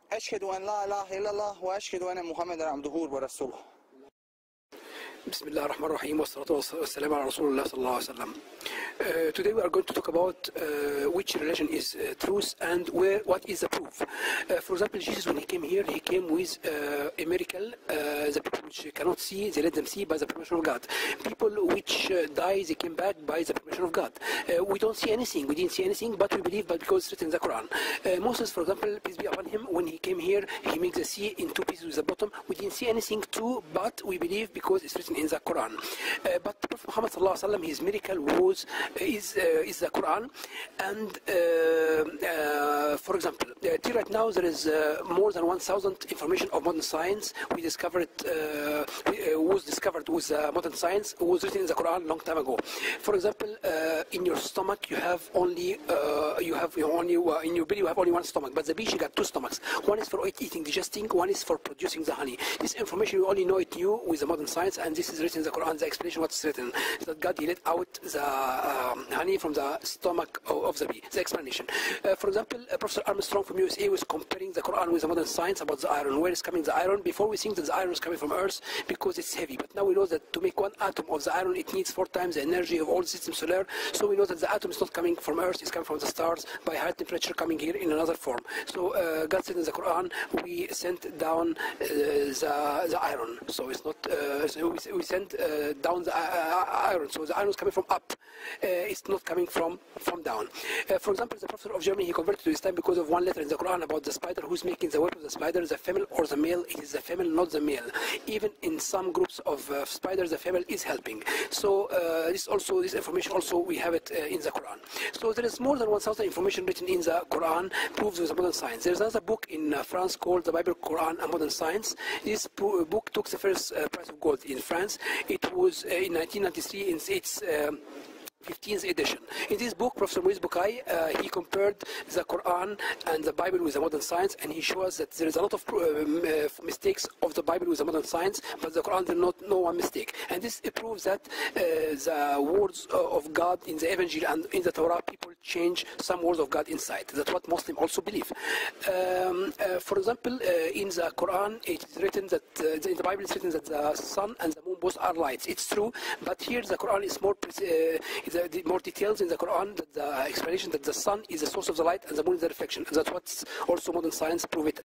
أشهد أن لا إله إلا الله وأشهد أن محمدا عبده ورسوله. بسم الله الرحمن الرحيم والصلاة والسلام على رسول الله صلى الله عليه وسلم. Today we are going to talk about which religion is truth and what is the proof. For example, Jesus, when he came here, he came with a miracle. The people which cannot see, they let them see by the permission of God. People which die, they came back by the permission of God. We don't see anything, we didn't see anything, but we believe because it's written in the Quran. Moses, for example, peace be upon him, when he came here, he makes the sea in two pieces with the bottom. We didn't see anything too, but we believe because it's written in the Quran. But Prophet Muhammad sallallahu alaihi wasallam, his miracle is the Quran. And for example, right now there is more than 1,000 information of modern science. We discovered was discovered with modern science, was written in the Quran a long time ago. For example, in your stomach you have only in your belly you have only one stomach, but the bee, she got two stomachs. One is for eating, digesting, one is for producing the honey. This information you only know it new with the modern science, and this is written in the Quran. The explanation what's written is that God, he let out the honey from the stomach of the bee. The explanation. For example, Professor Armstrong from USA was comparing the Quran with the modern science about the iron. Where is coming the iron? Before we think that the iron is coming from Earth because it's heavy, but now we know that to make one atom of the iron it needs 4 times the energy of all the system solar. So we know that the atom is not coming from Earth, it's coming from the stars by high temperature coming here in another form. So God said in the Quran, we sent down the iron. So it's not so we sent down the iron. So the iron is coming from up. It's not coming from down. For example, the Prophet of Germany, he converted to Islam because of one letter in the Quran about the spider. Who's making the web of the spider, the female or the male? It is the female, not the male. Even in some groups of spiders, the female is helping. So this information also we have it in the Quran. So there is more than 1,000 information written in the Quran, proves with modern science. There is another book in France called the Bible, Quran, and Modern Science. This book took the first prize of gold in France. It was in 1993 in its 15th edition. In this book, Professor Maurice Bucaille, he compared the Quran and the Bible with the modern science, and he shows that there is a lot of mistakes of the Bible with the modern science, but the Quran did not know one mistake. And this proves that the words of God in the Evangel and in the Torah, people change some words of God inside. That's what Muslims also believe. For example, in the Quran, it is written that in the Bible, it's written that the sun and the moon both are lights. It's true, but here the Quran is more details in the Quran, that the explanation that the sun is the source of the light and the moon is the reflection. And that's what also modern science prove it.